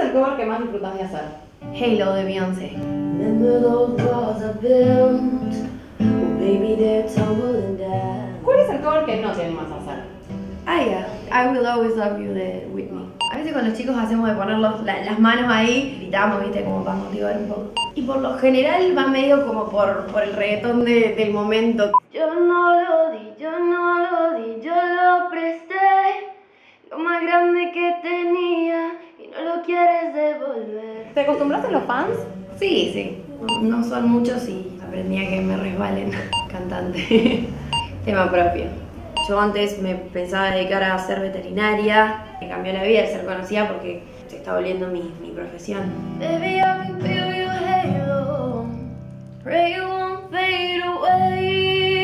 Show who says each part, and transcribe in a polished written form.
Speaker 1: el cover que más disfrutas de hacer?
Speaker 2: Halo de Beyoncé.
Speaker 1: ¿Cuál es el cover que no te animas a hacer?
Speaker 2: Ah, yeah. I Will Always Love You de Whitney. A veces con los chicos hacemos de poner las manos ahí, gritamos, viste, como para motivar un poco. Y por lo general va medio como por el reggaetón del momento. Yo no lo di, yo no lo di, yo lo presté. Lo más grande que tenía y no lo quieres devolver.
Speaker 1: ¿Te acostumbraste a los fans?
Speaker 2: Sí, sí. No son muchos y aprendí a que me resbalen. Cantante. Tema propio. Yo antes me pensaba dedicar a ser veterinaria. Me cambió la vida el ser conocida porque se está volviendo mi profesión. Baby, I can feel your halo. Pray you won't fade away.